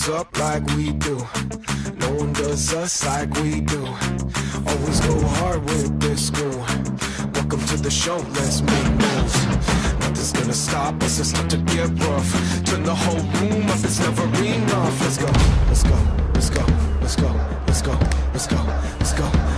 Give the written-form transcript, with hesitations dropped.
us up like we do. No one does us like we do. Always go hard with this crew. Welcome to the show, let's make moves. Nothing's gonna stop us, it's not to get rough. Turn the whole room up, it's never enough. Let's go, let's go, let's go, let's go, let's go, let's go, let's go.